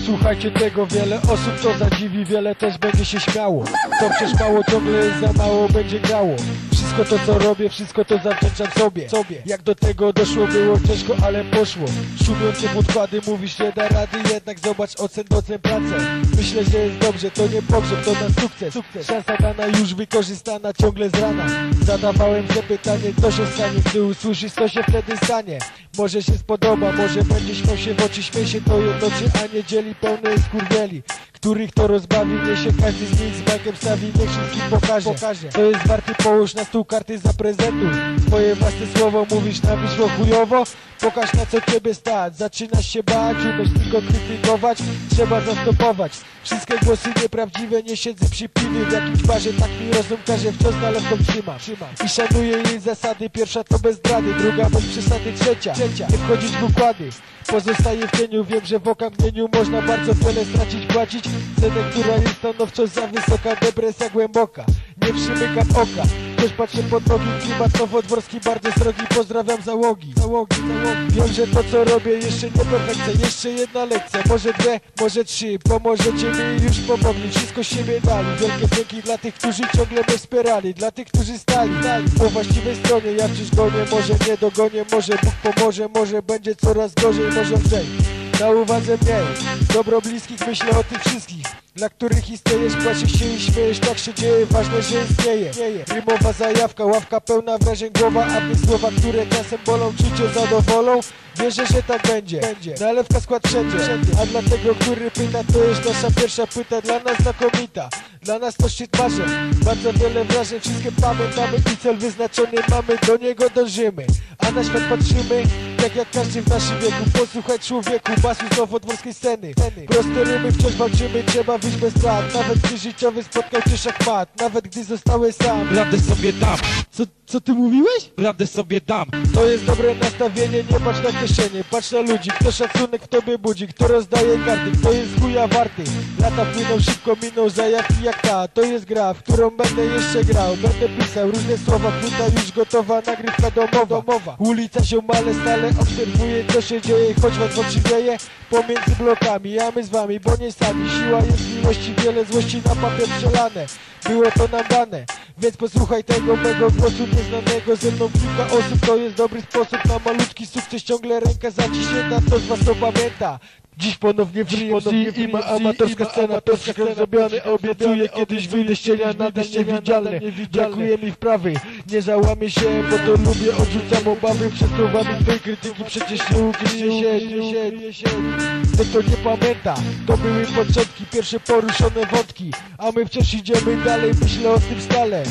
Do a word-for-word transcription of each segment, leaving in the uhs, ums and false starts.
Posłuchajcie tego, wiele osób to zadziwi, wiele też będzie się śmiało. To przecież mało, ciągle jest za mało, będzie grało. Wszystko to co robię, wszystko to zawdzięczam sobie. sobie Jak do tego doszło, było ciężko, ale poszło. Szumiące podkłady, mówisz nie da rady, jednak zobacz ocen docen pracę. Myślę, że jest dobrze, to nie pogrzeb, to na sukces. sukces Szansa dana, już wykorzystana, ciągle z rana. Zadawałem sobie pytanie, co się stanie, gdy usłyszysz, co się wtedy stanie. Może się spodoba, może będzie śmiał się w oczy, śmiej się to jednoczy, a nie dzieli, pełne skurwieli, których to rozbawi, mnie się każdy z nich z bajkiem stawi, niech wszystkim pokaże. pokaże To jest warty, połóż na stół karty, zaprezentuj swoje własne słowo, mówisz na wyszło chujowo, pokaż na co ciebie stać. Zaczynasz się bać, umiesz tylko krytykować, trzeba zastopować wszystkie głosy nieprawdziwe, nie siedzę przy piwie w jakimś barze, tak mi rozum każe, wciąż nalewką trzymam i szanuję jej zasady. Pierwsza to bez zdrady, druga bez przesady, trzecia, trzecia nie wchodzić w układy, pozostaję w cieniu, wiem, że w okamgnieniu można bardzo wiele stracić, płacić cenę, która jest stanowczo za wysoka, depresja głęboka, nie przymykam oka, też patrzę pod nogi, klimat nowodworski bardzo srogi, pozdrawiam załogi, załogi, załogi. Wiem, że to co robię jeszcze nie perfekcja, jeszcze jedna lekcja, może dwie, może trzy, pomożecie mi, już pomogli, wszystko z siebie dali, wielkie dzięki dla tych, którzy ciągle mnie wspierali, dla tych, którzy stali, stali po właściwej stronie, ja wciąż gonię, może nie dogonię, może Bóg pomoże, może będzie coraz gorzej, może lżej. Na uwadze mniej, dobro bliskich, myślę o tych wszystkich, dla których istniejesz, płaczesz się i śmiejesz, tak się dzieje, ważne, że istnieje. Rymowa zajawka, ławka pełna wrażeń, głowa, a nie słowa, które czasem bolą, czy cię zadowolą? Wierzę, że tak będzie, nalewka skład wszędzie, a dla tego, który pyta, to jest nasza pierwsza płyta, dla nas znakomita, dla nas to szczyt marzeń, bardzo wiele wrażeń, wszystkie pamiętamy i cel wyznaczony mamy, do niego dążymy, a na świat patrzymy, tak jak każdy w naszym wieku. Posłuchaj człowieku, basu z nowodworskiej sceny, proste rymy, wciąż walczymy, trzeba wyjść bez strat, nawet gdy życiowy spotkał cię szachmat, nawet gdy zostałeś sam, prawdę sobie dam. Co, co ty mówiłeś? Prawdę sobie dam. To jest dobre nastawienie, nie patrz na kieszenie, patrz na ludzi, kto szacunek w tobie budzi, kto rozdaje karty, kto jest chuja warty. Lata płyną szybko, miną zajawki jak ta, to jest gra, w którą będę jeszcze grał, będę pisał różne słowa, płyta już gotowa, nagrywka domowa, domowa. Ulica się male, stale obserwuje, co się dzieje, choć was w oczy wieje, pomiędzy blokami, a my z wami, bo nie sami, siła jest miłości, wiele złości na papier przelane, było to nam dane. Więc posłuchaj tego mego głosu nieznanego, ze mną kilka osób, to jest dobry sposób na malutki sukces, ciągle ręka zaciśnięta, to z was to pamięta. Dziś ponownie w R M C i ma amatorska scena, to wszystko zrobione, obiecuję, kiedyś wyjdę z cienia, nadal niewidzialny, brakuje mi wprawy, nie załamię się, bo to lubię, odrzucam obawy, przed słowami tej krytyki, przecież nie ukryję się, nie się. Ten kto nie pamięta, to były początki, pierwsze poruszone wątki, a my wciąż idziemy dalej, myślę o tym stale.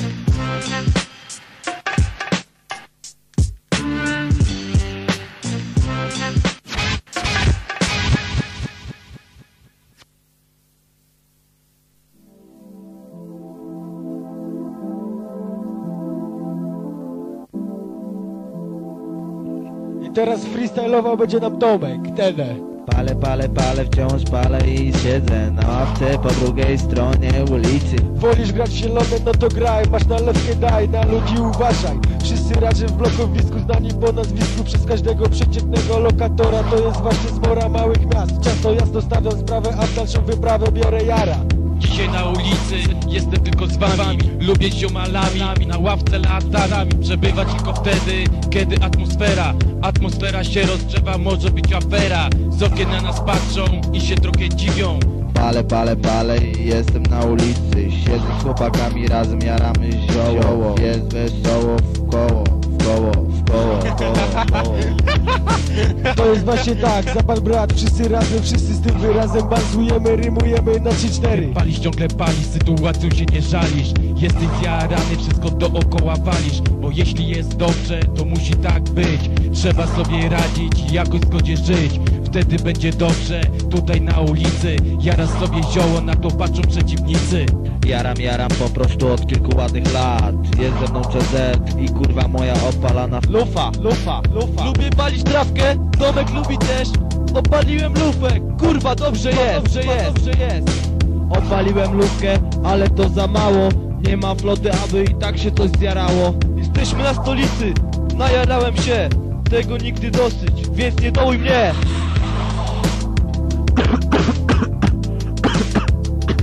I teraz freestylował będzie nam Tomek, Tene. Palę, palę, palę, wciąż palę i siedzę na ławce po drugiej stronie ulicy. Wolisz grać zielone, no to graj, masz nalewkę daj, na ludzi uważaj. Wszyscy raczej w blokowisku, znani po nazwisku przez każdego przeciętnego lokatora. To jest właśnie zmora małych miast, często jasno stawiam sprawę, a w dalszą wyprawę biorę jara. Dzisiaj na ulicy jestem tylko z wami, lubię ziomalami, na ławce latami, przebywać tylko wtedy, kiedy atmosfera, atmosfera się rozgrzewa, może być afera, z okien na nas patrzą i się trochę dziwią. Palę, palę, palę i jestem na ulicy, siedzę z chłopakami, razem jaramy zioło, jest wesoło w koło, w koło, w koło, w koło, w koło. To jest właśnie tak, zapal brat, wszyscy razem, wszyscy z tym wyrazem bazujemy, rymujemy na trzy cztery. Palisz, ciągle palisz, sytuacją się nie żalisz, jesteś zjarany, wszystko dookoła walisz, bo jeśli jest dobrze, to musi tak być, trzeba sobie radzić i jakoś zgodzie żyć, wtedy będzie dobrze, tutaj na ulicy, jaram sobie zioło, na to patrzą przeciwnicy. Jaram, jaram po prostu od kilku ładnych lat, jest ze mną C Z i kurwa moja opalana lufa, lufa, lufa. Lubię palić trawkę, Tomek lubi też, opaliłem lufę, kurwa dobrze jest, dobrze jest, dobrze jest. Opaliłem lufkę, ale to za mało, nie ma floty, aby i tak się coś zjarało. Jesteśmy na stolicy, najarałem się, tego nigdy dosyć, więc nie dołuj mnie.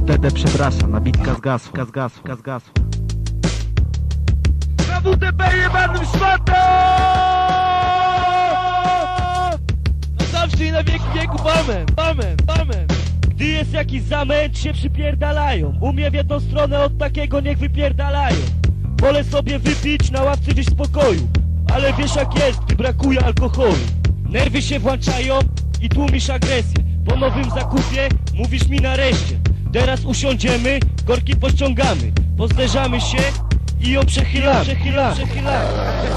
Dede przepraszam, nabitka zgasła, zgasła, zgasła. Na W T B jebanym szmatem! Na zawsze i na wieki wieków, amen, amen, amen. Gdy jest jakiś zamęt, się przypierdalają. U mnie w jedną stronę, od takiego niech wypierdalają. Wolę sobie wypić na ławce gdzieś w spokoju. Ale wiesz jak jest, gdy brakuje alkoholu. Nerwy się włączają i tłumisz agresję. Po nowym zakupie mówisz mi nareszcie. Teraz usiądziemy, korki pościągamy. Pozderzamy się i ją przechylamy, przechylamy, przechylamy.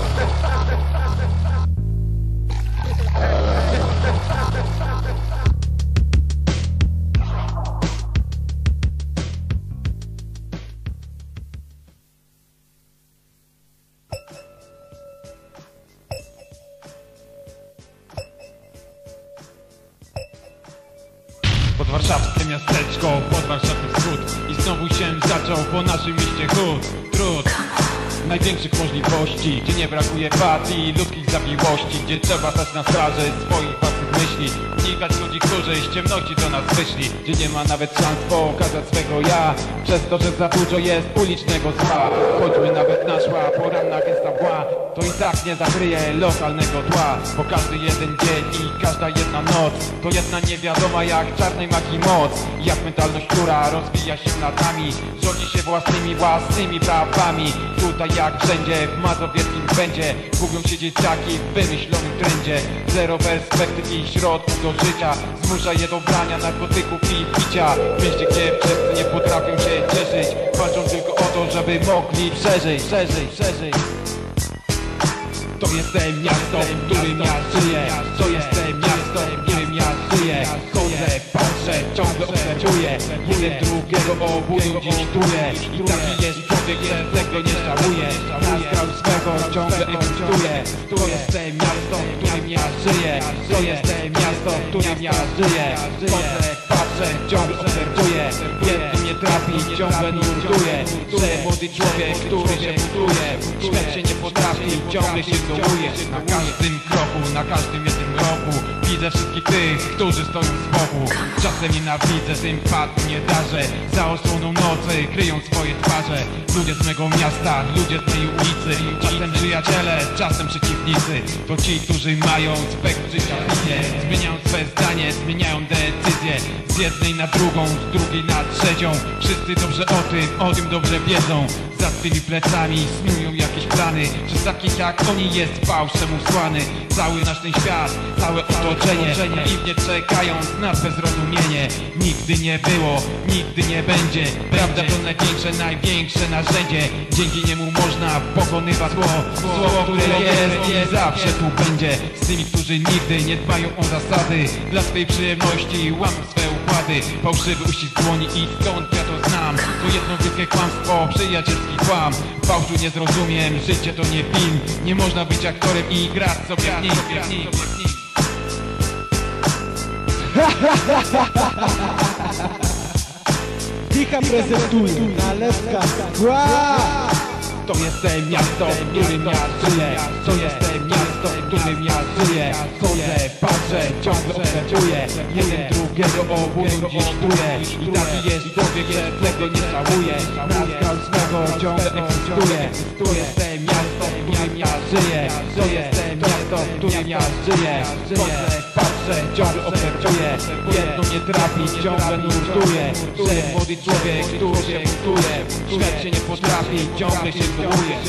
Podwarszawskie miasteczko, podwarszawski wschód. I znowu się zaczął po naszym mieście chód. Trud największych możliwości, gdzie nie brakuje patii, ludzkich zawiłości, gdzie trzeba stać na straży swoich własnych myśli, unikać ludzi, którzy z ciemności do nas wyszli, gdzie nie ma nawet szans pokazać swego ja, przez to, że za dużo jest ulicznego zła. Choćby nawet naszła poranna gesta mgła, to i tak nie zakryje lokalnego tła, bo każdy jeden dzień i każda jedna noc to jedna niewiadoma jak czarnej magii moc. Jak mentalność, która rozwija się latami, rządzi się własnymi, własnymi prawami. Tutaj jak wszędzie w mazowieckim będzie gubią się dzieciaki w wymyślonym trendzie. Zero perspektyw i środków do życia zmusza je do brania narkotyków i picia. W mieście, gdzie wszyscy nie potrafią się cieszyć, walczą tylko o to, żeby mogli przeżyć, przeżyć, przeżyć. To jest te miasto, w którym ja żyję. To jest te miasto, w którym ja żyję. Chodzę, patrzę, ciągle obserwuję. Jeden drugiego obudu dziś czuję. I taki jest człowiek, że tego nie żałuje. Naskał swego ciągle egzystuje. To jest te miasto, w którym ja żyję. To jest te miasto, w którym ja żyję. Chodzę, patrzę, ciągle obserwuję. Jeden mnie trafi, ciągle nurtuje. Że młody człowiek, który się buduje, śmiać się nie potrafi, ciągle się dołuje. Na każdym kroku, na każdym jednym roku widzę wszystkich tych, którzy stoją z boku. Czasem nienawidzę, sympatii nie darzę. Za osłoną nocy kryją swoje twarze. Ludzie z mego miasta, ludzie z mojej ulicy. Czasem przyjaciele, czasem przeciwnicy. To ci, którzy mają spekt życia wizję. Zmieniają swe zdanie, zmieniają decyzje. Z jednej na drugą, z drugiej na trzecią. Wszyscy dobrze o tym, o tym dobrze wiedzą. Za tymi plecami snują jakieś plany. Przez takich jak oni jest fałszem usłany. Cały nasz ten świat, całe otoczenie naiwnie czekając na swe zrozumienie. Nigdy nie było, nigdy nie będzie. Prawda to największe, największe narzędzie. Dzięki niemu można pokonywać zło. Zło, które jest i zawsze tu będzie. Z tymi, którzy nigdy nie dbają o zasady. Dla swej przyjemności łamią swe układy. Fałszywy uścisk dłoni i stąd ja to znam. To jedno wielkie kłamstwo, przyjacielski kłam. Fałszu nie zrozumiem, życie to nie film. Nie można być aktorem i grać sobie w nim. Dicha prezentuje, nalewka skła. To jest te miasto, w którym ja żyję. To jest te miasto, w którym ja żyję. Chodzę, patrzę, ciągle obserwuję. Jeden drugiego obudu dziś czuję. I taki jest człowiek, że tego nie żałuje. Naskał swego ciągle egzystuje. To jest te miasto, w którym ja żyję. To jest te miasto, w którym ja żyję. Chodzę, patrzę, ciągle obserwuję. Jedno nie trafi, ciągle nurtuje. Że młody człowiek, który się buntuje. Śmiać się nie potrafi, ciągle się dołuje.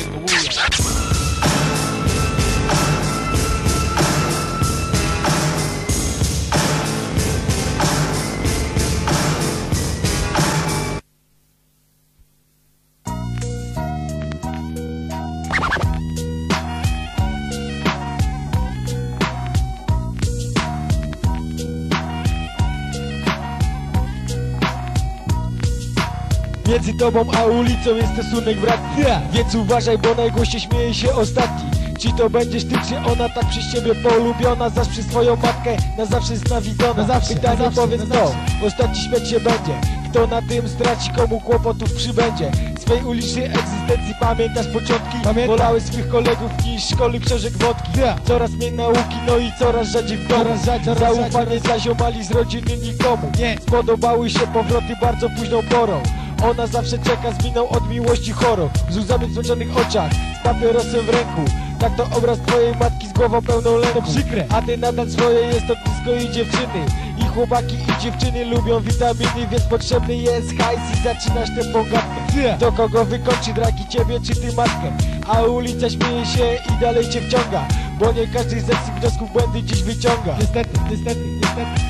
Między tobą a ulicą jest stosunek bratni. Więc uważaj, bo najgłośniej śmieje się ostatni. Czy to będziesz ty, czy ona tak przez ciebie polubiona? Zaś przy swoją matkę na zawsze znawidzona. Zawsze, pytanie zawsze, powiedz kto, ostatni śmiać się będzie. Kto na tym straci, komu kłopotów przybędzie. swej ulicznej egzystencji pamiętasz początki? Pamiętam. Wolałeś swych kolegów niż szkoły książek wodki. Yeah. Coraz mniej nauki, no i coraz rzadziej w domu. Coraz rzadziej, zaufanie zaziomali z rodziny nikomu. Nie. Spodobały się powroty bardzo późną porą. Ona zawsze czeka z miną od miłości chorą, z łzami w zmęczonych oczach, z papierosem w ręku. Tak to obraz twojej matki z głową pełną lęku. Przykre. A ty nadal swoje jest to blisko i dziewczyny. I chłopaki i dziewczyny lubią witaminy, więc potrzebny jest hajs i zaczynasz tę pogadkę. Do kogo wykończy draki, ciebie czy ty matkę? A ulica śmieje się i dalej cię wciąga, bo nie każdy z lekcji wniosków błędy dziś wyciąga. Niestety, niestety, niestety.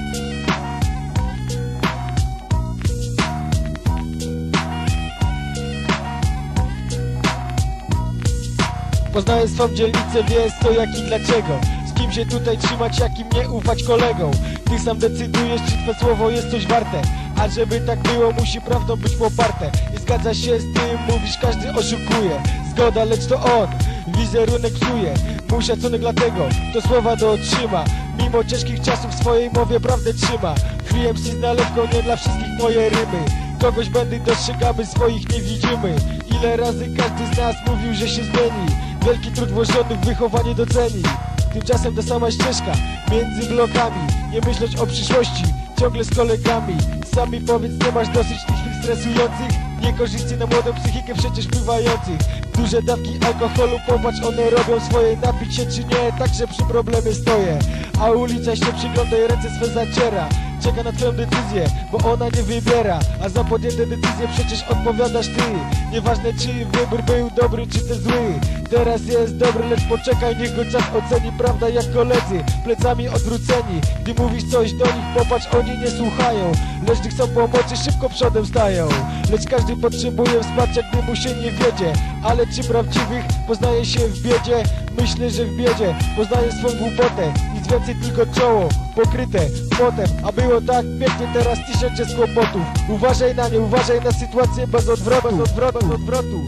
Poznajesz swą dzielnicę, wiesz co, jak i dlaczego. Z kim się tutaj trzymać, jak im nie ufać kolegom. Ty sam decydujesz, czy twoje słowo jest coś warte. A żeby tak było, musi prawdą być poparte. Nie zgadza się z tym, mówisz, każdy oszukuje. Zgoda, lecz to on wizerunek psuje. Mój szacunek dla tego, kto słowa dotrzyma. Mimo ciężkich czasów w swojej mowie prawdę trzyma. Free M C z nalewką, nie dla wszystkich moje rymy. Kogoś będę dostrzegamy, swoich nie widzimy. Ile razy każdy z nas mówił, że się zmieni. Wielki trud włożony w wychowanie doceni. Tymczasem ta sama ścieżka między blokami. Nie myśleć o przyszłości, ciągle z kolegami. Sami powiedz, nie masz dosyć tych chwil stresujących? Niekorzystnie na młodą psychikę przecież wpływających. Duże dawki alkoholu, popatrz, one robią swoje. Napić się czy nie, także przy problemie stoję. A ulica się przygląda i ręce swe zaciera. Czeka na twoją decyzję, bo ona nie wybiera. A za podjęte decyzje przecież odpowiadasz ty. Nieważne czy wybór był dobry czy też zły. Teraz jest dobry, lecz poczekaj, niech go czas oceni. Prawda jak koledzy, plecami odwróceni. Gdy mówisz coś do nich, popatrz, oni nie słuchają. Lecz gdy chcą pomocy, szybko przodem stają. Lecz każdy potrzebuje wsparcia, gdy mu się nie wiedzie. Ale czy prawdziwych poznaje się w biedzie? Myślę, że w biedzie poznaje swą głupotę. Nic więcej, tylko czoło pokryte potem. A było tak pięknie, teraz tysiące z kłopotów. Uważaj na nie, uważaj na sytuację bez odwrotu, bez odwrotu, bez odwrotu.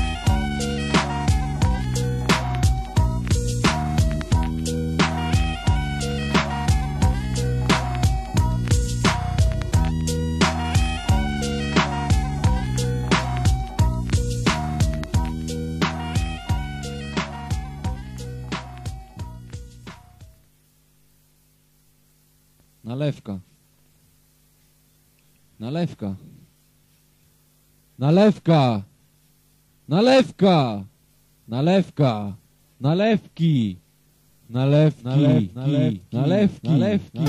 Nalewka. Nalewka. Nalewka. Nalewka. Nalewka. Nalewki. Nalewki. Nalewki. Nalewki. Nalewki. Nalewki.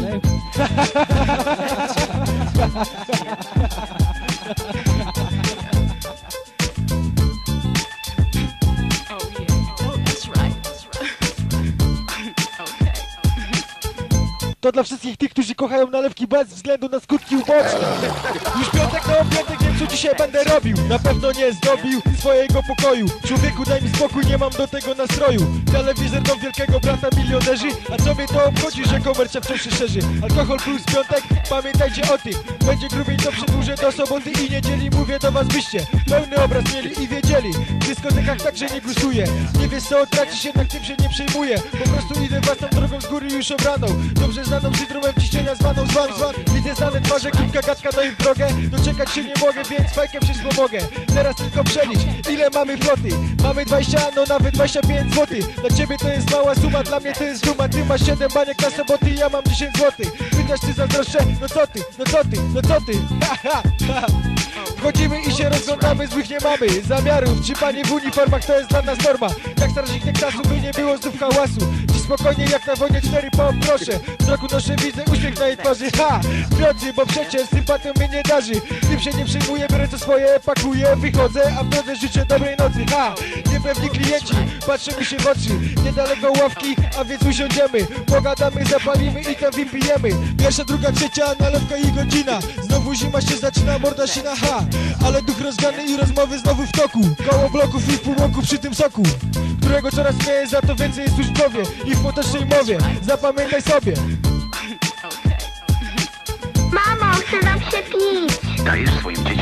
To dla wszystkich tych, którzy kochają nalewki bez względu na skutki uboczne. Już piątek na obiadek, wiem co dzisiaj będę robił. Na pewno nie zdobił swojego pokoju. Człowieku, daj mi spokój, nie mam do tego nastroju. Telewizor do wielkiego brata milionerzy. A co mnie to obchodzi, że komercja wciąż się szerzy? Alkohol plus piątek, pamiętajcie o tym. Będzie grubiej, to przedłużę do soboty i niedzieli. Mówię do was, byście pełny obraz mieli i wiedzieli. W dyskotekach także nie głosuję. Nie wiesz co tracisz, jednak tym się nie przejmuję. Po prostu idę własną drogą z góry już obraną. Dobrze znaną syndromem ciśnienia zwaną zwan zwan. Widzę znane twarze, kilka gadka, no i w drogę. Doczekać się nie mogę, więc fajkiem się pomogę. Teraz tylko przelicz, ile mamy floty. Mamy dwadzieścia, no nawet dwadzieścia pięć złotych. Dla ciebie to jest mała suma, dla mnie to jest duma. Ty masz siedem baniek na soboty, ja mam dziesięć złotych. Pytasz czy zazdroszczę? No co ty, no co ty, no co ty? Ha, ha, ha. Wchodzimy i się rozglądamy, złych nie mamy zamiarów, czy panie w uniformach to jest dla nas norma. Jak strażnik Teksasu, by nie było znów hałasu. Dziś spokojnie jak na wojnie cztery, poproszę. W wzroku noszę, widzę uśmiech na jej twarzy. Ha! Drodzy, bo przecież sympatią mnie nie darzy. Tym się nie przejmuję, biorę co swoje, pakuję, wychodzę, a w drodze życzę dobrej nocy. Ha! Niepewni klienci, patrzą mi się w oczy. Niedaleko ławki, a więc usiądziemy. Pogadamy, zapalimy i tam wypijemy. Pierwsza, druga, trzecia, nalewka i godzina. Znowu zima się zaczyna, morda się na ha. Ale duch rozgany i rozmowy znowu w toku. Koło bloków i w półmroku przy tym soku, którego coraz mniej, za to więcej jest już w głowie i w potocznej mowie. Zapamiętaj sobie. Mamo, chcę nam się pić. Dajesz swoim dzieciom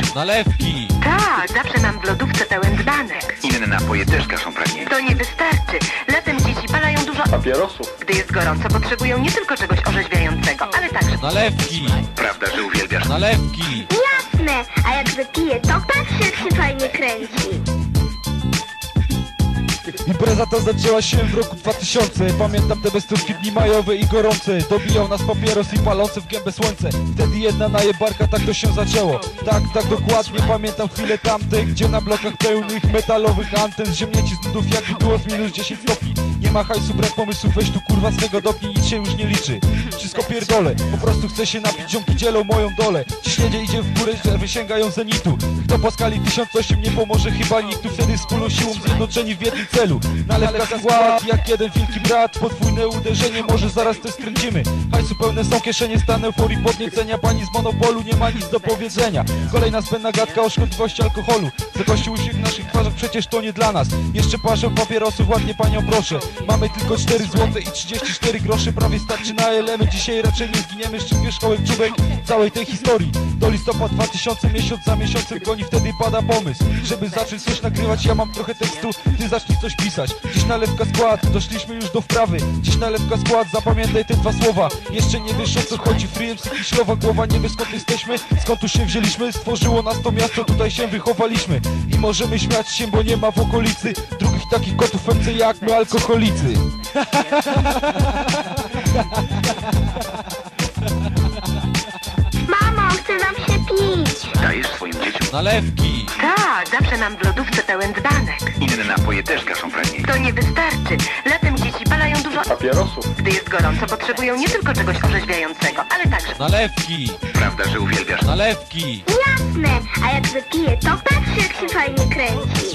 Nalewki! Tak, zawsze mam w lodówce pełen dzbanek. Inne napoje też gaszą pragnienie. To nie wystarczy. Latem dzieci palają dużo Papierosów. Gdy jest gorąco, potrzebują nie tylko czegoś orzeźwiającego, ale także... Nalewki! Prawda, że uwielbiasz? Nalewki! Jasne, a jak wypiję, to patrz jak się fajnie kręci. Impreza ta zaczęła się w roku dwa tysiące. Pamiętam te bestówki, dni majowe i gorące. Dobijał nas papieros i palące w gębę słońce. Wtedy jedna najebarka, tak to się zaczęło. Tak, tak dokładnie, pamiętam chwile tamte, gdzie na blokach pełnych metalowych anten ziemnięci z nudów jakby było z minus dziesięć stopni. Nie ma hajsu, brak pomysłów, weź tu kurwa swego dopni, nic się już nie liczy. Wszystko pierdolę, po prostu chcę się napić, ziomki dzielą moją dolę. Ciśnienie idzie w górę, że wysięgają zenitu. Kto po skali tysiąc osiem nie pomoże chyba nikt. Tu wtedy wspólną siłą zjednoczeni w jednym celu. Nalewka skład, jak jeden wielki brat. Podwójne uderzenie, może zaraz też skręcimy. Hajsu pełne są kieszenie, stan euforii podniecenia. Pani z monopolu nie ma nic do powiedzenia. Kolejna zbędna gadka o szkodliwości alkoholu. Zakościł uśmiech w naszych twarzach, przecież to nie dla nas. Jeszcze parzę papierosów, ładnie panią proszę. Mamy tylko cztery złote i trzydzieści cztery grosze. Prawie starczy na element, dzisiaj raczej nie zginiemy. Szczyt wierzchołek czubek całej tej historii. Do listopad dwa tysiące, miesiąc za miesiącem goni. Wtedy pada pomysł, żeby zacząć coś nagrywać. Ja mam trochę tekstu, ty zacznij coś pisać. Dziś nalewka skład, doszliśmy już do wprawy. Dziś nalewka skład, zapamiętaj te dwa słowa. Jeszcze nie wiesz o co chodzi, Free M C Kiślowa głowa. Nie wiesz skąd jesteśmy, skąd tu się wzięliśmy. Stworzyło nas to miasto, tutaj się wychowaliśmy. I możemy śmiać się, bo nie ma w okolicy drugich takich kotów M C jak my, alkoholicy. Mamo, chce nam się pić. Dajesz swoim dzieciom? Nalewki! Tak, zawsze mam w lodówce pełen dzbanek. Inne napoje też gaszą pragnienie. To nie wystarczy. Latem dzieci palają dużo... Papierosów. Gdy jest gorąco, potrzebują nie tylko czegoś orzeźwiającego, ale także... Nalewki! Prawda, że uwielbiasz? Nalewki! Jasne, a jak wypiję, to patrz jak się fajnie kręci.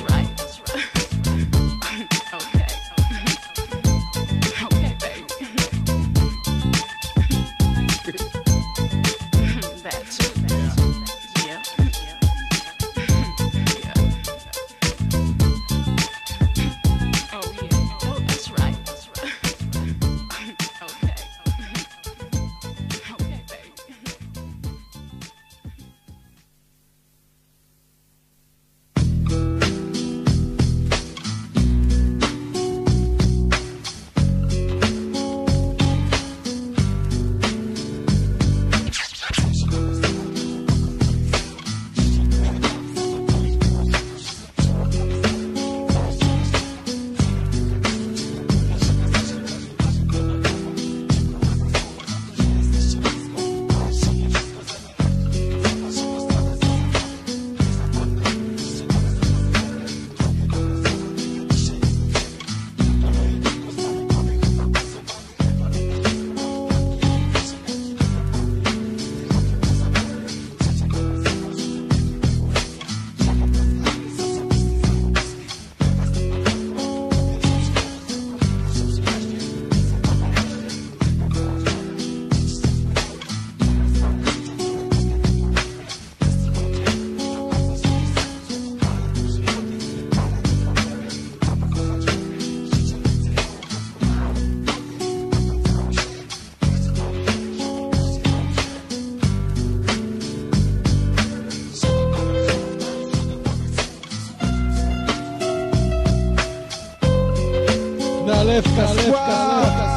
Nalewka skład.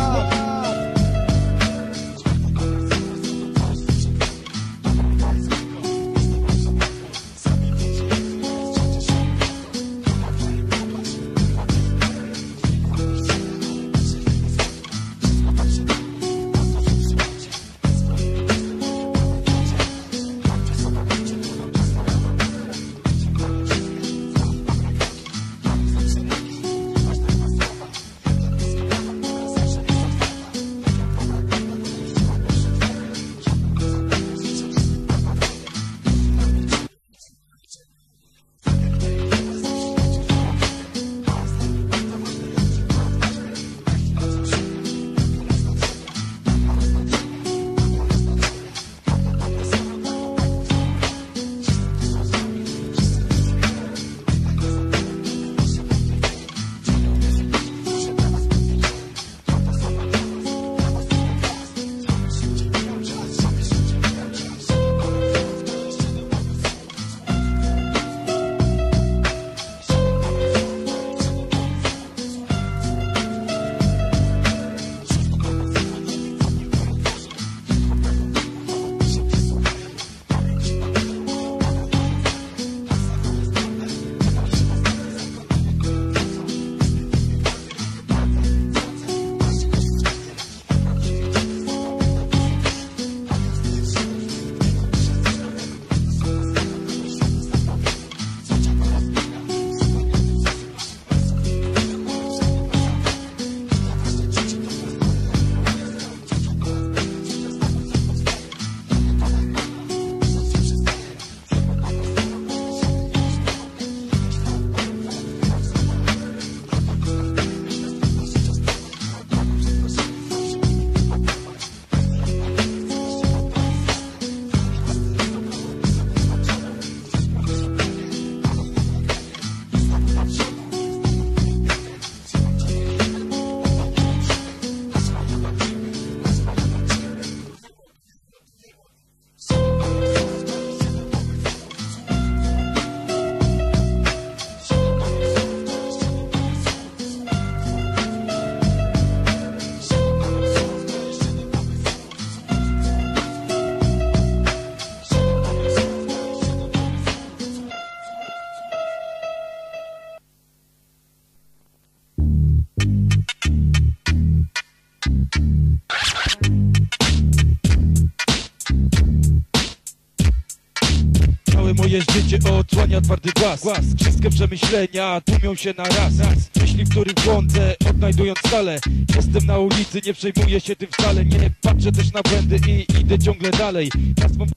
Moje życie odsłania twardy głaz, głaz. Wszystkie przemyślenia tłumią się na raz, raz. Myśli, w których błądzę, odnajdując skalę. Jestem na ulicy, nie przejmuję się tym wcale. Nie patrzę też na błędy i idę ciągle dalej. Na swą...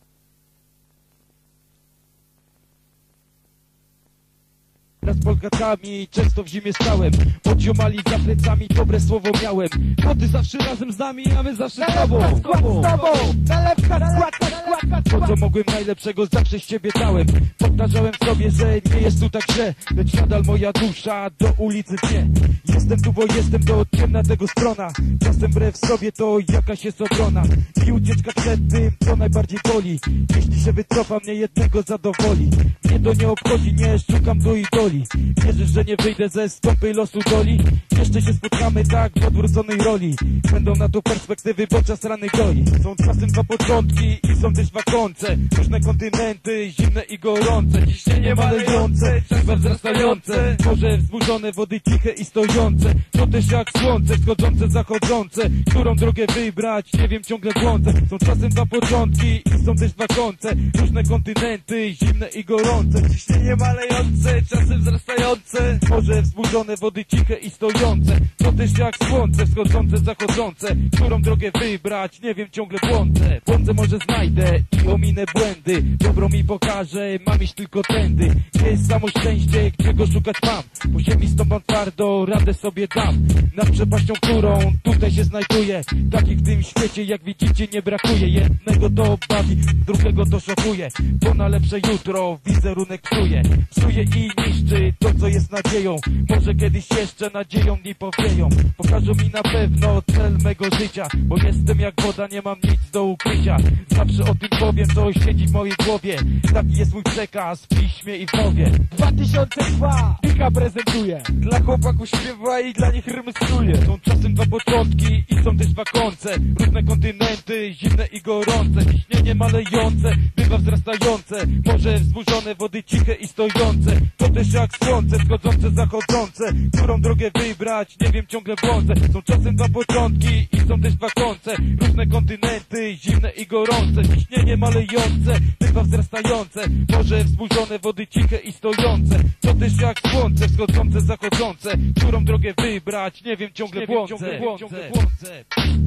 Raz z Polkatami często w zimie stałem. Od ziomali za plecami dobre słowo miałem. Bo ty zawsze razem z nami, a my zawsze z tobą. Nalewka skład z tobą, nalewka składka, składka, To co mogłem najlepszego zawsze z ciebie dałem. Powtarzałem sobie, że nie jest tu tak źle, lecz nadal moja dusza do ulicy dnie. Jestem tu, bo jestem do ciemna tego strona. Czasem wbrew sobie to jakaś jest obrona i ucieczka przed tym, co najbardziej boli. Jeśli się wycofam, mnie jednego zadowoli. Mnie to nie obchodzi, nie szukam do idoli. Wierzysz, że nie wyjdę ze stopy losu doli? Jeszcze się spotkamy tak w odwróconej roli. Będą na to perspektywy, bo czas rany goi. Są czasem dwa początki i są też dwa końce. Różne kontynenty, zimne i gorące. Ciśnienie malejące, czasem wzrastające. Morze wzburzone, wody ciche i stojące. To też jak słońce, wschodzące, zachodzące. Którą drogę wybrać, nie wiem, ciągle błądzę. Są czasem dwa początki i są też dwa końce. Różne kontynenty, zimne i gorące. Ciśnienie malejące, czasem wzrastające. Morze wzburzone, wody ciche i stojące. To też jak słońce, wschodzące, zachodzące. Którą drogę wybrać, nie wiem, ciągle błądzę. Błądzę, może znajdę i ominę błędy. Dobro mi pokaże, mam iść tylko tędy. Gdzie jest samo szczęście, gdzie go szukać mam. Po ziemi stąpam twardo, radę sobie dam. Nad przepaścią, którą tutaj się znajduję. Takich w tym świecie, jak widzicie, nie brakuje. Jednego to bawi, drugiego to szokuje. Bo na lepsze jutro wizerunek psuje. Psuje i niszczy to, co jest nadzieją. Może kiedyś jeszcze nadzieją dni powieją. Pokażą mi na pewno cel mego życia. Bo jestem jak woda, nie mam nic do ukrycia. Zawsze o tym powiem, co siedzi w mojej głowie. Taki jest mój przekaz w piśmie i w mowie. dwa tysiące dwa, Pika prezentuje. Dla chłopaków śpiewa i dla nich rymsuje. Są czasem dwa początki i są też dwa końce. Różne kontynenty, zimne i gorące. Ciśnienie malejące, bywa wzrastające. Morze wzburzone, wody ciche i stojące. To też jak słońce, wschodzące, zachodzące. Którą drogę wybrać, nie wiem, ciągle błądzę. Są czasem dwa początki i są też dwa końce. Różne kontynenty, zimne i gorące. Ciśnienie malejące, bywa wzrastające. Morze wzburzone, wody ciche i stojące. To też jak słońce, wschodzące, zachodzące. Którą drogę wybrać, nie wiem, ciągle błądzę. Ciągle błądzę.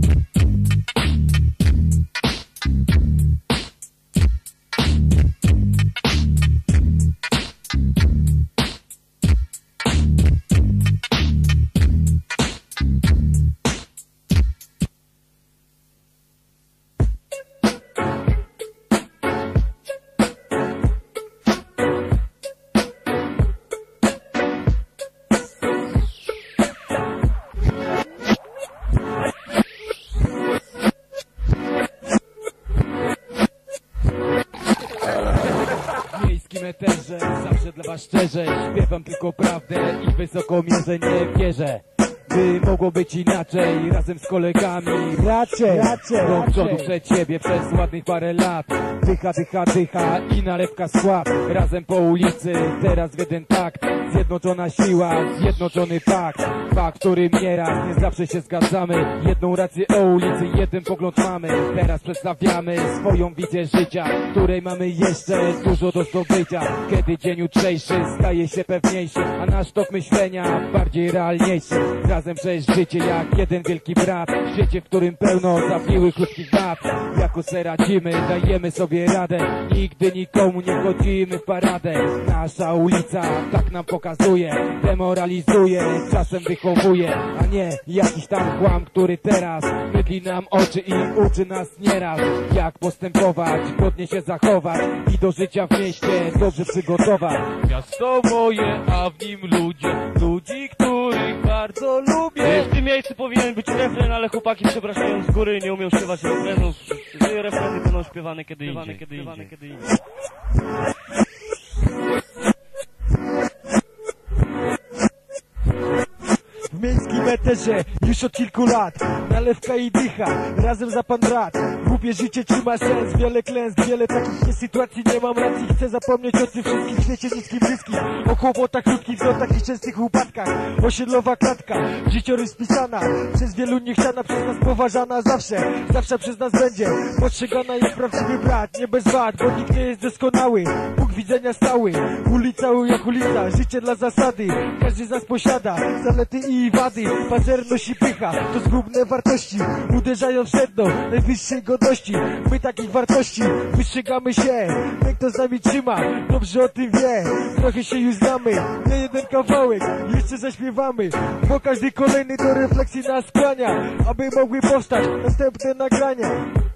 Eterze, zawsze dla was szczerze śpiewam tylko prawdę i wysoko mierzę, nie wierzę, by mogło być inaczej. Razem z kolegami Raczej, raczej, do przodu raczej. przed ciebie przez ładnych parę lat. Dycha, dycha, dycha i nalewka skład. Razem po ulicy, teraz w jeden takt. Zjednoczona siła, zjednoczony pakt. Fakt, którym nieraz nie zawsze się zgadzamy. Jedną rację o ulicy, jeden pogląd mamy. Teraz przedstawiamy swoją wizję życia, której mamy jeszcze dużo do zdobycia. Kiedy dzień jutrzejszy staje się pewniejszy, a nasz tok myślenia bardziej realniejszy. Razem przez życie jak jeden wielki brat. W świecie, w którym pełno zawiłych ludzkich dat. Jako se radzimy, dajemy sobie radę. Nigdy nikomu nie chodzimy w paradę. Nasza ulica tak nam pokazuje, demoralizuje, czasem wychowuje, a nie jakiś tam kłam, który teraz mydli nam oczy i uczy nas nieraz, jak postępować, godnie się zachować i do życia w mieście dobrze przygotować. Miasto moje, a w nim ludzie, ludzi, których bardzo lubię. W tym miejscu powinien być refren, ale chłopaki przepraszają z góry, nie umią śpiewać refrenów. Refreny będą śpiewane kiedy indziej. Kiedy indziej. Kiedy indziej. W miejskim eterze już od kilku lat. Nalewka i dycha, razem za pan brat. W Głupie życie trzyma sens, wiele klęsk, wiele takich jest sytuacji, nie mam racji. Chcę zapomnieć o tym wszystkim, w świecie niskim bliskim, o kłopotach, krótkich wzlotach i częstych upadkach. Osiedlowa klatka, życiorys pisana, przez wielu niechciana, przez nas poważana. Zawsze, zawsze przez nas będzie postrzegana jak prawdziwy brat, nie bez wad, bo nikt nie jest doskonały. Punkt widzenia stały, ulica jak ulica, życie dla zasady. Każdy z nas posiada zalety i wady. Pazerność i pycha to zgubne wartości, uderzają w sedno najwyższej godności. My takich wartości wystrzegamy się, ten kto z nami trzyma dobrze o tym wie. Trochę się już znamy, nie jeden kawałek jeszcze zaśpiewamy, bo każdy kolejny do refleksji nas skłania, aby mogły powstać następne nagrania.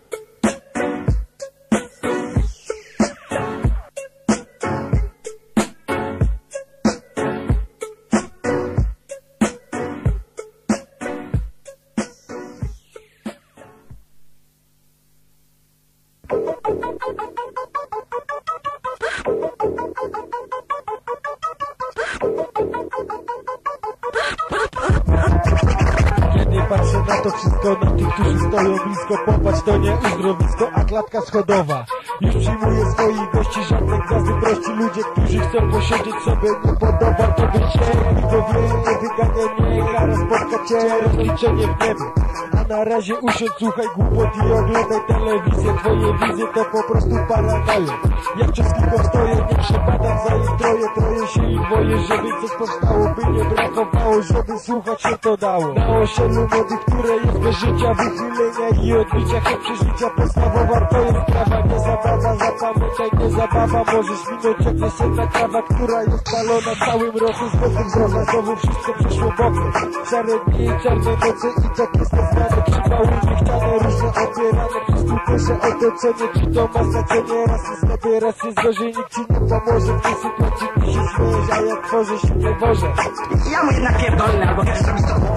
Kiedy patrzę na to wszystko, na tych, którzy stoją blisko, popatrz, to nie uzdrowisko, a klatka schodowa. Już przyjmuję swoich gości, żadnej gwiazdy prości. Ludzie, którzy chcą posiedzieć sobie, nie podoba to by się. Kto wie, nie wygania mnie, kara spotka cię, rozliczenie w niebie. A na razie usiądź, słuchaj głupot i oglądaj telewizję. Twoje wizje to po prostu paranoje. Jak przez kilka stoję, nie przepadam za ich troje. Troje się ich boję, żeby coś powstało, by nie brakowało, żeby słuchać się to dało. Na osiedlu młodych, które jest bez życia, wychylenia i odbicia, chęć przeżycia podstawowa, to jest sprawa, nie zabawa, zapamiętaj, nie zabawa. Możesz minąć jak jesienna trawa, która jest palona całym roku. Z pewnych wzrokiem znowu wszystko przeszło bokiem. Szare dni, czarne noce i tak jest to znane. Przypały niechciane, różne odbierane przez tutejsze otoczenie. Czy to ma znaczenie? Raz jest lepiej, raz jest gorzej, nikt ci nie pomoże. W tej sytuacji ty się śmiejesz, a jak tworzysz się nie wożę. Ja mu jednak pierdolę, albo wiesz, zrobić to.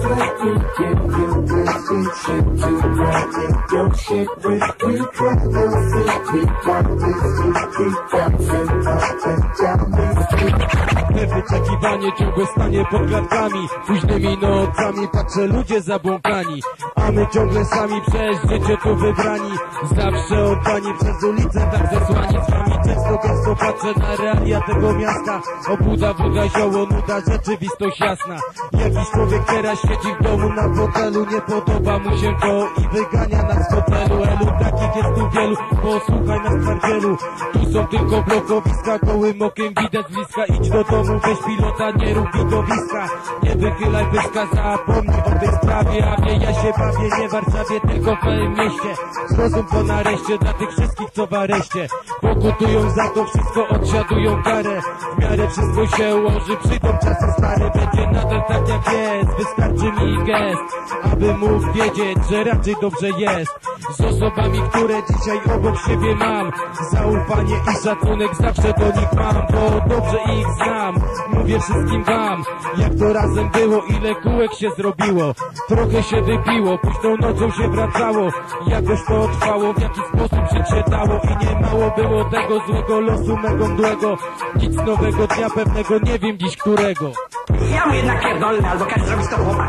Wyczekiwanie, ciągłe stanie pod klatkami, późnymi nocami patrzę, ludzie zabłąkani, a my ciągle sami przez życie tu wybrani, zawsze oddani, przez ulicę tak zesłani. Z wami często gęsto patrzę na realia tego miasta, obłuda, woda, zioło, nuda, rzeczywistość jasna. Jakiś człowiek teraz siedzi w domu na fotelu, nie podoba mu się to i wygania nas z hotelu. Elu, takich jest tu wielu, posłuchaj nas twardzielu. Tu są tylko blokowiska, gołym okiem widać z bliska. Idź do domu, weź pilota, nie rób widowiska. Nie wychylaj pyska, zapomnij o tej sprawie. A mnie ja się bawię nie w Warszawie, tylko w małym mieście. Zrozum to nareszcie dla tych wszystkich, co w areszcie. Pokutują za to wszystko, odsiadują karę. W miarę wszystko się ułoży, przyjdą czasy stare. Będzie nadal tak jak jest, wystarczy mi gest, aby mógł wiedzieć, że raczej dobrze jest z osobami, które dzisiaj obok siebie mam. Zaufanie i szacunek zawsze do nich mam, bo dobrze ich znam. Mówię wszystkim wam, jak to razem było, ile kółek się zrobiło. Trochę się wypiło, późną nocą się wracało. Jakoś to trwało, w jaki sposób żyć się dało. I nie mało było tego złego losu mego mdłego. Nic nowego dnia pewnego, nie wiem dziś którego. Ja mu jednak pierdolę, albo każdy zrobić to chłopak.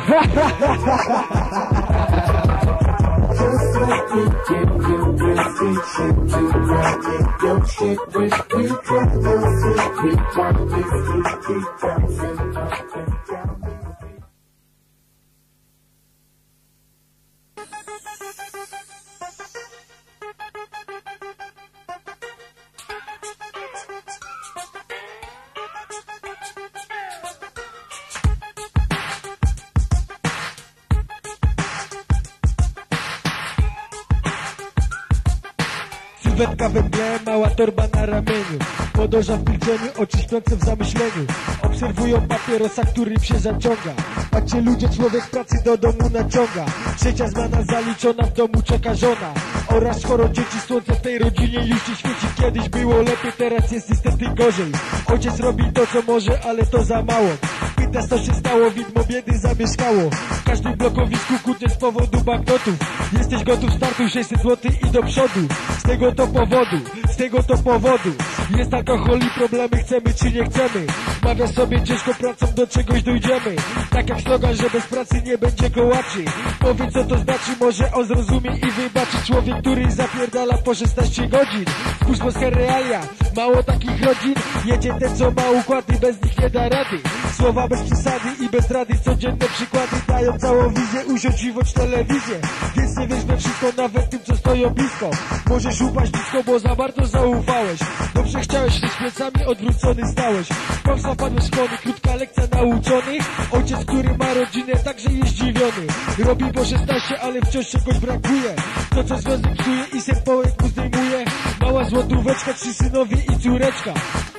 Sylwetka we mgle, mała torba na ramieniu, podąża w milczeniu, oczy śpiące w zamyśleniu. Obserwują papierosa, który im się zaciąga. Patrzcie ludzie, człowiek pracy do domu naciąga. Trzecia zmiana zaliczona, w domu czeka żona oraz czworo dzieci. Słońce w tej rodzinie już się świeci. Kiedyś było lepiej, teraz jest niestety gorzej. Ojciec robi to co może, ale to za mało. Pyta co się stało, widmo biedy zamieszkało. W każdym blokowisku kłótnie z powodu banknotów. Jesteś gotów, startuj sześćset złotych i do przodu. Z tego to powodu, z tego to powodu. Jest alkohol i problemy, chcemy czy nie chcemy. Wmawia sobie ciężką pracą do czegoś dojdziemy. Tak jak slogan, że bez pracy nie będzie kołaczy. Powie co to znaczy, może on zrozumie i wybaczy. Człowiek, który zapierdala po szesnaście godzin. Spójrz polska realia, mało takich rodzin. Jedzie ten co ma układy, bez nich nie da rady. Słowa bez przesady i bez rady, codzienne przykłady dają całą wizję, usiądź i włącz telewizję. Więc nie wierz we wszystko, nawet tym co stoją blisko. Możesz upaść blisko, bo za bardzo zaufałeś. Dobrze chciałeś, że z plecami odwrócony stałeś. Bok zapadłeś w kłony, krótka lekcja nauczony. Ojciec, który ma rodzinę, także jest zdziwiony. Robi po szesnaście, ale wciąż czegoś brakuje. To co związek psuje i sen połek mu zdejmuje. Mała złotóweczka, trzy synowie i córeczka.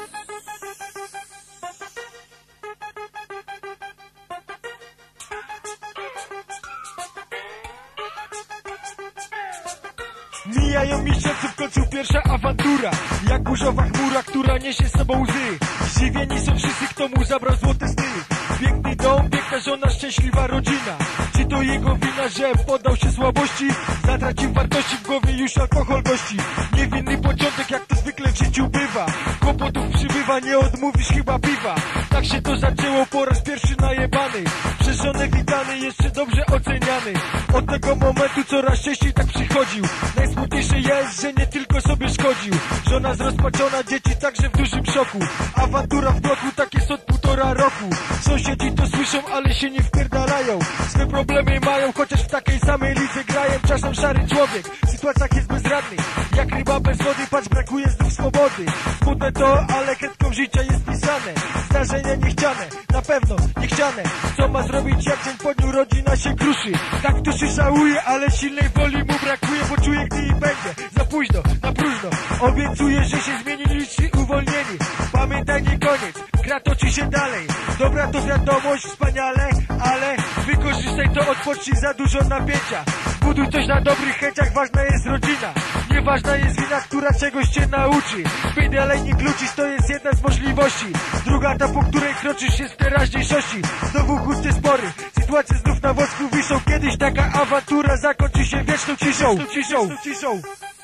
Mijają miesiące, w końcu pierwsza awantura. Jak burzowa chmura, która niesie z sobą łzy. Zdziwieni są wszyscy, kto mu zabrał złoty styl. Piękny dom, piękna żona, szczęśliwa rodzina. Czy to jego wina, że poddał się słabości? Zatracił wartości, w głowie już alkohol gości. Niewinny początek, jak to zwykle w życiu bywa. Kłopotów przybywa, nie odmówisz chyba piwa. Tak się to zaczęło, po raz pierwszy najebany. Przez żonę witany, jeszcze dobrze oceniany. Od tego momentu coraz częściej tak przychodził. Najsmutniejsze jest, że nie tylko sobie szkodził. Żona zrozpaczona, dzieci także w dużym szoku. Awantura w bloku, tak jest od półtora roku. Sąsiedzi to słyszą, ale się nie wpierdalają. Swe problemy mają, chociaż w takiej samej lidze grają. Czasem szary człowiek, w sytuacjach jest bezradny. Jak ryba bez wody, patrz, brakuje znów swobody. Smutne to, ale kredką życia jest pisane. Zdarzenia niechciane, na pewno niechciane. Co ma zrobić, jak dzień po dniu rodzina się kruszy? Tak to się szałuje, ale silnej woli mu brakuje, bo czuje, gdy i będzie za późno, na próżno. Obiecuje, że się zmieni, liczni uwolnieni. Pamiętaj, nie koniec, gra toczy się dalej. Dobra to wiadomość, wspaniale, ale wykorzystaj to, odpocznij, za dużo napięcia. Buduj coś na dobrych chęciach, ważna jest rodzina. Nieważna jest wina, która czegoś cię nauczy. By dalej nie kluczyć, to jest jedna z możliwości. Druga ta, po której kroczysz, jest w teraźniejszości. Znowu chusty spory, sytuacje znów na wosku wiszą. Kiedyś taka awantura zakończy się wieczną ciszą. Ciszą, ciszą.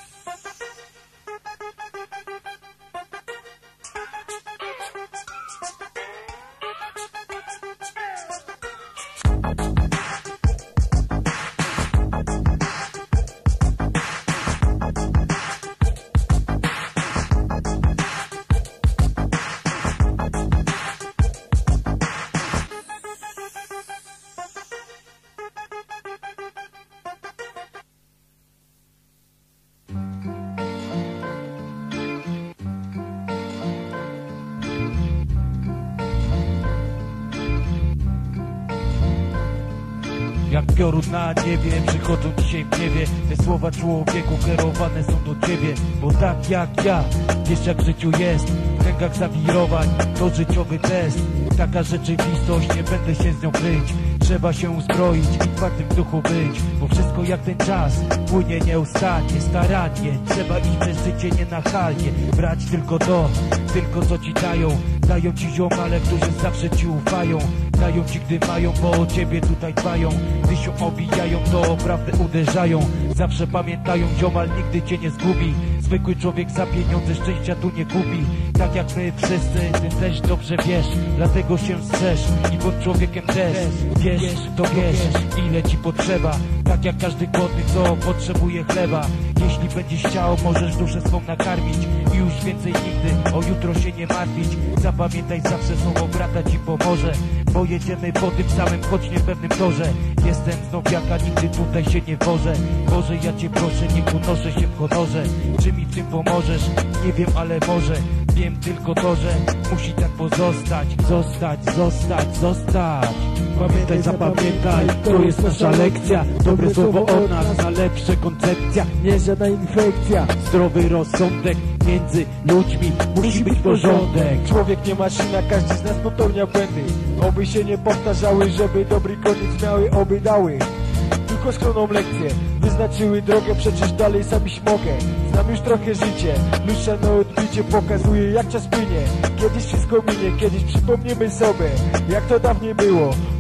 Jak piorun na niebie, przychodzą dzisiaj w gniewie. Te słowa człowieku kierowane są do ciebie. Bo tak jak ja, wiesz jak w życiu jest. W rękach zawirowań, to życiowy test. Taka rzeczywistość, nie będę się z nią kryć. Trzeba się uzbroić i twardym w duchu być. Bo wszystko jak ten czas płynie nieustannie, starannie. Trzeba iść przez życie nienachalnie. Brać tylko to, tylko co ci dają. Dają ci ziomale, którzy zawsze ci ufają. Dają ci, gdy mają, bo o ciebie tutaj dbają. Gdy się obijają, to o prawdę uderzają. Zawsze pamiętają, ziomal nigdy cię nie zgubi. Zwykły człowiek za pieniądze szczęścia tu nie kupi. Tak jak my wszyscy, ty też dobrze wiesz. Dlatego się strzeż i bądź człowiekiem też. Wiesz, to wiesz, ile ci potrzeba. Tak jak każdy głodny, co potrzebuje chleba. Jeśli będziesz chciał, możesz duszę swą nakarmić. I już więcej nigdy o jutro się nie martwić. Zapamiętaj, zawsze słowo brata ci pomoże. Bo jedziemy po tym samym, choć nie w pewnym torze. Jestem z Nowiaka, nigdy tutaj się nie wożę. Boże, ja cię proszę, niech unoszę się w honorze. Czy mi w tym pomożesz? Nie wiem, ale może. Wiem tylko to, że musi tak pozostać. Zostać, zostać, zostać. Pamiętaj, zapamiętaj, to jest nasza lekcja. Dobre słowo o nas, na lepsze koncepcja. Nie żadna infekcja. Zdrowy rozsądek między ludźmi, musi być porządek. Człowiek nie maszyna, każdy z nas popełnia błędy. Oby się nie powtarzały, żeby dobry koniec miały, oby dały tylko skroną lekcję. Wyznaczyły drogę, przecież dalej sami mogę. Znam już trochę życie, lustrzane odbicie pokazuje, jak czas płynie. Kiedyś wszystko minie, kiedyś przypomnimy sobie, jak to dawniej było.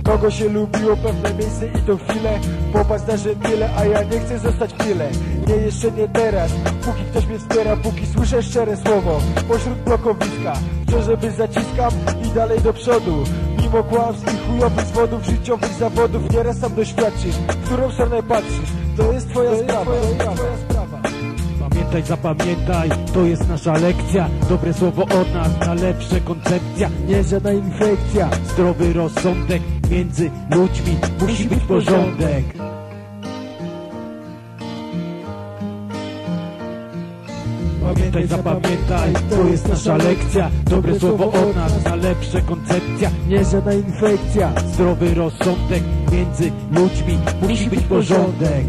Kogo się lubiło pewne miejsce i to chwilę. Popatrz na tyle, a ja nie chcę zostać w tyle. Nie, jeszcze nie teraz, póki ktoś mnie wspiera, póki słyszę szczere słowo pośród blokowiska. Wciąż żeby zaciskam i dalej do przodu. Mimo kłamstw i chujowych zwodów, życiowych zawodów, nieraz sam doświadczysz, w którą stronę patrzysz. To jest twoja to sprawa, jest twoja, twoja sprawa. Pamiętaj, zapamiętaj, to jest nasza lekcja. Dobre słowo od nas, na lepsze koncepcja. Nie żadna infekcja. Zdrowy rozsądek, między ludźmi musi być porządek. Pamiętaj, zapamiętaj, to jest nasza lekcja. Dobre słowo od nas, na lepsze koncepcja. Nie żadna infekcja. Zdrowy rozsądek, między ludźmi musi być porządek.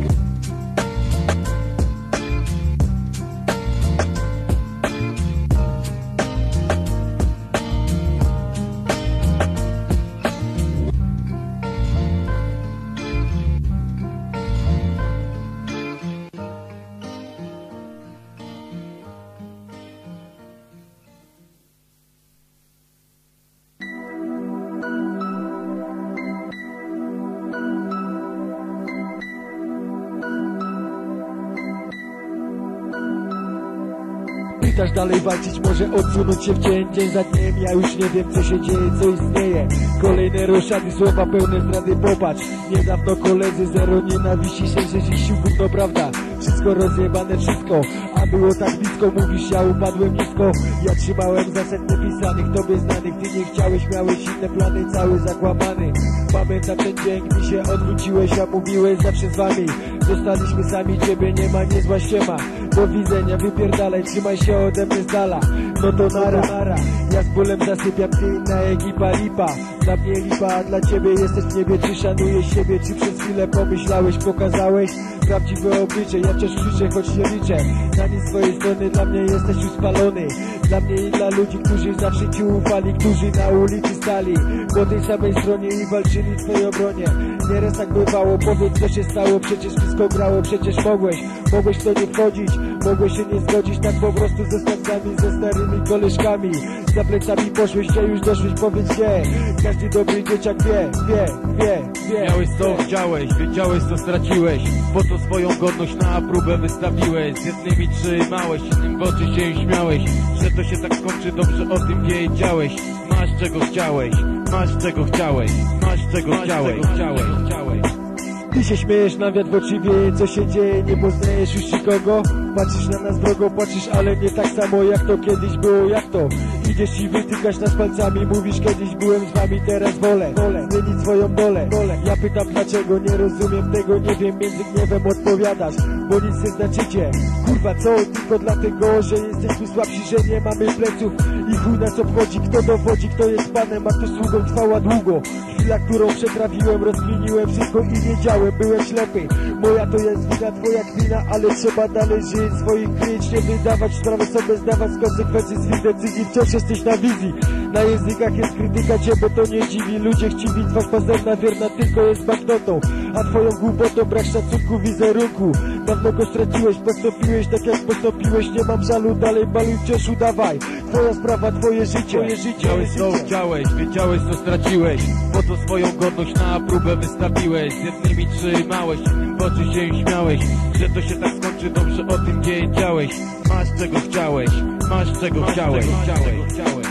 Pytasz dalej walczyć, może odsunąć się w dzień, dzień za dniem. Ja już nie wiem co się dzieje, co istnieje. Kolejne roszady, słowa pełne zdrady, popatrz. Niedawno koledzy, zero nienawiści się, że dziś gówno, prawda? Wszystko rozjebane, wszystko, a było tak blisko. Mówisz, ja upadłem nisko. Ja trzymałem zasad niepisanych, tobie znanych. Ty nie chciałeś, miałeś inne plany, cały zakłamany. Pamiętam ten dzień, gdy się odwróciłeś, a mówiłeś zawsze z wami. Zostaliśmy sami, ciebie nie ma, niezła ściema. Do widzenia, wypierdalaj, trzymaj się ode mnie z dala. No to nara, nara. Ja z bólem zasypiam, ty inna ekipa lipa. Dla mnie lipa, a dla ciebie jesteś w niebie. Czy szanujesz siebie, czy przez chwilę pomyślałeś, pokazałeś prawdziwe oblicze. Ja wciąż krzyczę, choć nie liczę na nic swojej strony, dla mnie jesteś już spalony. Dla mnie i dla ludzi, którzy zawsze ci ufali, którzy na ulicy stali po tej samej stronie i walczyli w twojej obronie. Nieraz tak bywało, powiedz co się stało, przecież wszystko grało, przecież mogłeś, mogłeś w to nie wchodzić, mogłeś się nie zgodzić, tak po prostu zostać z nami, ze starymi koleżkami. Za plecami poszłeś, gdzie już doszłeś, powiedz gdzie. Każdy dobry dzieciak wie, wie, wie, wie. Miałeś co chciałeś, wiedziałeś co straciłeś. Po co swoją godność na próbę wystawiłeś? Z jednymi trzymałeś, innym w oczy się śmiałeś. Że to się tak skończy, dobrze o tym wiedziałeś. Masz czego chciałeś, masz czego chciałeś, masz czego chciałeś, chciałeś, chciałeś. Ty się śmiejesz na wiatr w oczy wieje, co się dzieje, nie poznajesz już nikogo. Patrzysz na nas drogo, patrzysz, ale nie tak samo jak to kiedyś było, jak to. Idziesz i wytykasz nas palcami, mówisz kiedyś byłem z wami, teraz wolę, wolę zmienić swoją dolę, dolę. Ja pytam dlaczego, nie rozumiem tego, nie wiem, między gniewem odpowiadasz, bo nic nie znaczycie. Kurwa co, tylko dlatego, że jesteśmy słabsi, że nie mamy pleców. I chuj nas obchodzi, kto dowodzi, kto jest panem, a kto sługą, trwała długo. Chwila, którą przetrawiłem, rozkminiłem wszystko i wiedziałem, byłem ślepy. Moja to jest wina, twoja kpina, ale trzeba dalej żyć, swoich kryć, nie wydawać, sprawę sobie zdawać z konsekwencji swych decyzji. Wciąż jesteś na wizji, na językach jest krytyka cię, bo to nie dziwi. Ludzie chciwi, twarz pazerna, wierna tylko jest banknotą, a twoją głupotą brak szacunku, wizerunku. Dawno go straciłeś, postąpiłeś tak jak postąpiłeś, nie mam żalu, dalej baluj, wciąż udawaj. Twoja sprawa, twoje życie, twoje życie. Miałeś co chciałeś, wiedziałeś co straciłeś. Po co swoją godność na próbę wystawiłeś. Z jednymi trzymałeś, innym w oczy się śmiałeś. Że to się tak skończy, dobrze o tym wiedziałeś. Masz czego chciałeś, masz czego masz chciałeś, czego chciałeś, chciałeś.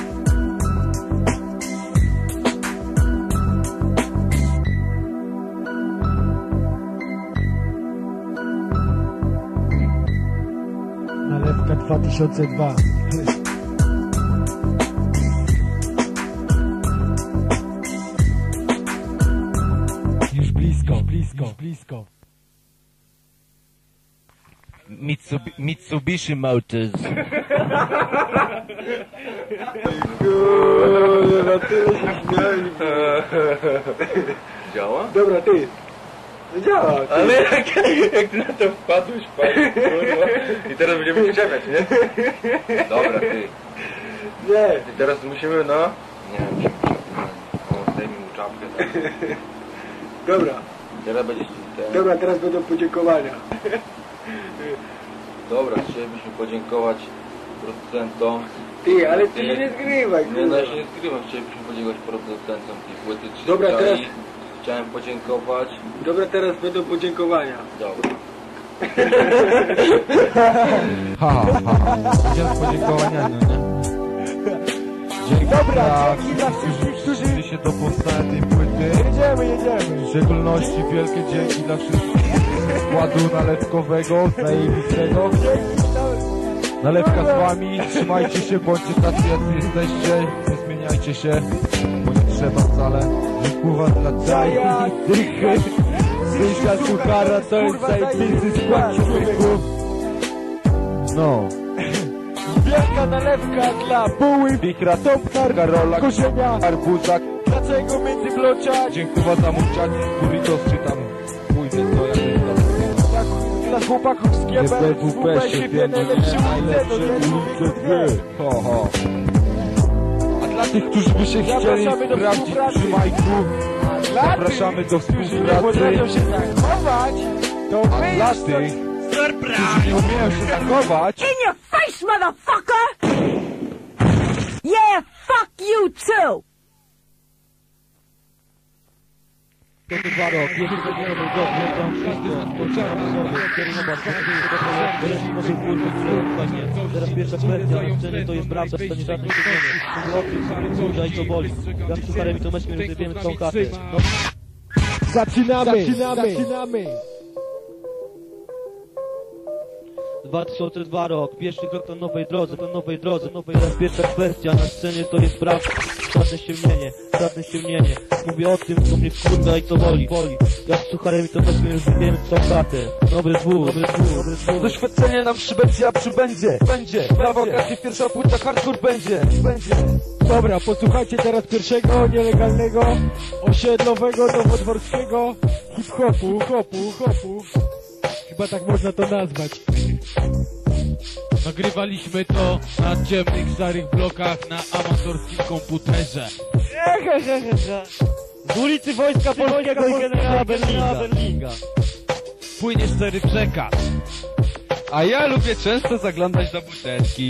Nalewka dwa tysiące dwa. Już blisko, blisko, blisko. Mitsubi Mitsubishi Motors. Kurwa, tyle się śmiali. Działa? Dobra, ty. Działa, ty. Ale jak, jak ty na to wpadłeś, panie, kurwa. I teraz będziemy się czepiać, nie? Dobra, ty. Nie. I teraz musimy, no... Nie wiem, czy o, zdejmij mu czapkę. Tak. Dobra. Teraz będziesz ten... Dobra, teraz będą podziękowania. Dobra, chcielibyśmy podziękować producentom. Ty, ale ty się nie zgrywaj, Nie, no ja się nie zgrywam. Chcielibyśmy podziękować producentom tej płyty. Dobra, teraz, Chciałem podziękować. Dobra, teraz będą podziękowania. Dobra. Ha, ha, ha. Dzień podziękowania, no nie? Dzięki Dobra, dla dzięki dla wszystkich, którzy... którzy się do powstania tej płyty. Jedziemy, jedziemy. W szczególności wielkie dzięki dla wszystkich składu nalewkowego, zajebistego. Nalewka z wami, trzymajcie się, bądźcie tacy jacy jesteście, nie zmieniajcie się, bo nie trzeba wcale. Dziękuję dla całej dychy. Zwyjścia suchara to jest zajebisty skład człowieku. No. Wielka nalewka dla buły, Wichra, Topkar, Karola, korzenia, Arbuzak. dla całego międzyblocza, Dziękuję za muciak, burritos czy tam pójdę, to jak jest dla, dla chłopaków z G B, z W P się wie najlepsze ulice, to nie Ho, ho. A dla tych, którzy by się chcieli Zapraszamy do sprawdzić współpracy. przy Majku, zapraszamy do którzy nie współpracy. potrafią się zachować, to A wyjdź dla stąd. tych, którzy nie umieją się zachować, In your face, motherfucker! Yeah, fuck you too! To ty dwa rok, jeśli to nie robił dobrze, to wszystko poczekam sobie, kierunek teraz może kurwa, nie. Teraz pierwsza kwestia na scenie to jest prawda, to nie żadne pieniądze. Kurwa i co boli. Ja z sucharem i to myśmy rozjebiemy całą chatę. No. Zaczynamy, zaczynamy, zaczynamy. dwa tysiące drugi rok, pierwszy krok na nowej drodze, na nowej drodze, nowej drodze. Pierwsza kwestia na scenie to jest prawda, żadne ściemnienie, żadne ściemnienie. Mówię o tym, co mnie kurwa i co boli, boli. Jak z sucharem i to weźmy już wybiemy całą chatę. Dobry zwór, dobry zwór, dobry zwór. doświadczenie nam przybędzie, a przybędzie, będzie. Prawo okazji, pierwsza płyta, hardcore będzie, będzie. Dobra, posłuchajcie teraz pierwszego nielegalnego, osiedlowego, nowodworskiego hip-hopu, hopu, hopu. Chyba tak można to nazwać. Nagrywaliśmy to na ciemnych, starych blokach na amatorskim komputerze. Z ulicy Wojska Polskiego i generała Berlinga. Płynie szczery przekaz. A ja lubię często zaglądać do butelki.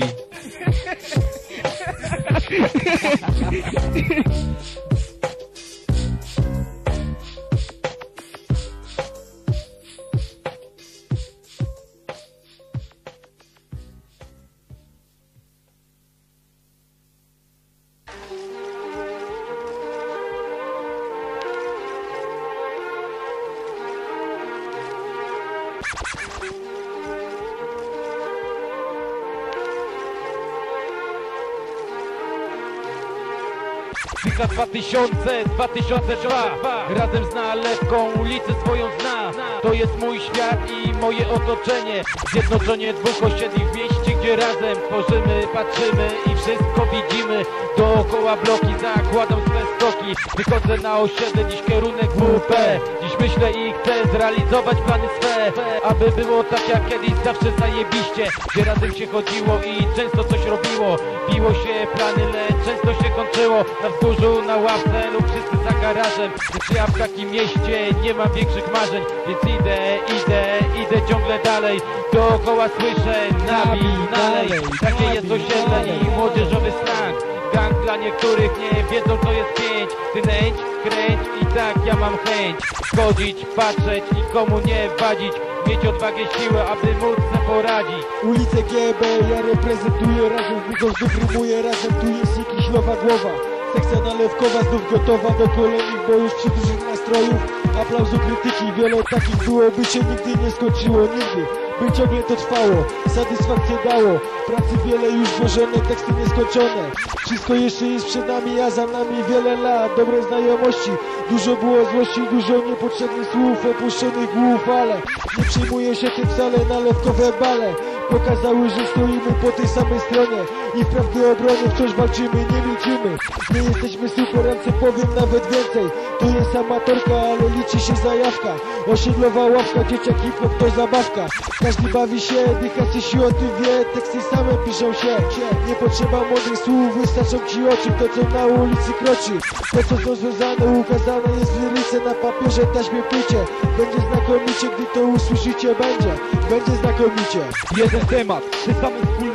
Tyka dwa tysiące, dwa tysiące dwa. Razem z nalewką ulicę swoją zna. To jest mój świat i moje otoczenie. Zjednoczenie dwóch osiedli w mieście, gdzie razem tworzymy, patrzymy i wszystko widzimy. Dookoła bloki zakładam swe stoki. Wychodzę na osiedle, dziś kierunek W P. Dziś myślę i chcę zrealizować plany swe, aby było tak jak kiedyś, zawsze zajebiście. Gdzie razem się chodziło i często coś robiło. Biło się plany, lecz często się kończyło. Na wzgórzu, na ławce lub wszyscy za garażem. Lecz ja w takim mieście nie mam większych marzeń. Więc idę, idę, idę ciągle dalej. Dookoła słyszę nabij, nalej. Takie jest osiedle i młodzieżowy slang. Gang dla niektórych nie wiedzą co jest pięć. Ty nęć, kręć i tak ja mam chęć chodzić, patrzeć, nikomu nie wadzić. Mieć odwagę, siłę, aby móc sobie poradzić. Ulicę G B ja reprezentuję, razem z Niko znów rymuję, razem tu jest jakiś nowa głowa. Sekcja nalewkowa znów gotowa do kolejnych, bo już przy dużych nastrojów aplauzu, krytyki, wiele takich byłoby się nigdy nie skończyło, nigdy by ciągle to trwało, satysfakcję dało, pracy wiele już włożone, teksty nieskończone. Wszystko jeszcze jest przed nami, a za nami wiele lat, dobre znajomości. Dużo było złości, dużo niepotrzebnych słów, opuszczonych głów, ale nie przejmuję się tym wcale, nalewkowe bale pokazały, że stoimy po tej samej stronie i w prawdy obrony wciąż walczymy, nie milczymy. Nie jesteśmy superem, co powiem nawet więcej. To jest amatorka, ale liczy się zajawka. Osiedlowa ławka, dzieciak hip-hop to zabawka. Każdy bawi się, dycha się sił, o tym wie. Teksty same piszą się, nie potrzeba mądrych słów, wystarczą ci oczy. To co na ulicy kroczy, to co są związane, ukazane jest w liryce, na papierze, taśmie, płycie. Będzie znakomicie, gdy to usłyszycie, będzie, będzie znakomicie. Jeden temat, te same wspólne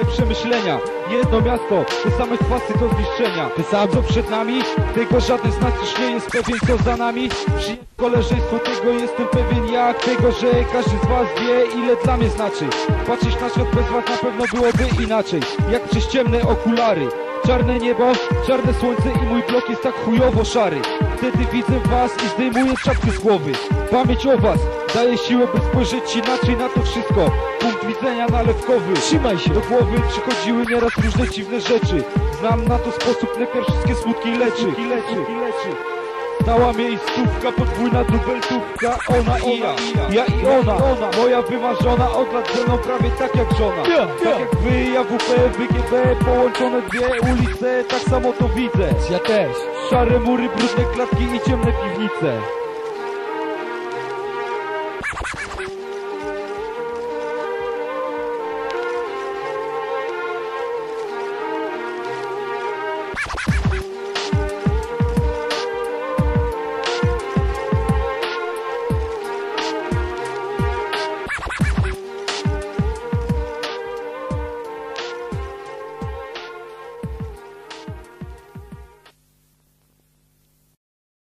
przemyślenia. Jedno miasto, te same kwasy do zniszczenia. Ty sam co przed nami, tego żaden z nas już nie jest pewien co za nami. Przyjaciół, koleżeństwo, tego jestem pewien jak tego, że każdy z was wie ile dla mnie znaczy. Patrzeć na świat bez was na pewno byłoby inaczej, jak przez ciemne okulary. Czarne niebo, czarne słońce i mój blok jest tak chujowo szary. Wtedy widzę was i zdejmuję czapkę z głowy. Pamięć o was daje siłę, by spojrzeć inaczej na to wszystko. Punkt widzenia nalewkowy. Trzymaj się. Do głowy przychodziły nieraz różne dziwne rzeczy. Znam na to sposób, lekarz wszystkie smutki leczy. leczy. Stała miejscówka, podwójna dubeltówka. Ona i ja, ja i ona. Moja wymarzona, od lat ze mną prawie tak jak żona. Tak jak wy, ja W P, Wy G B, połączone dwie ulice. Tak samo to widzę. Ja też. Szare mury, brudne klatki i ciemne piwnice.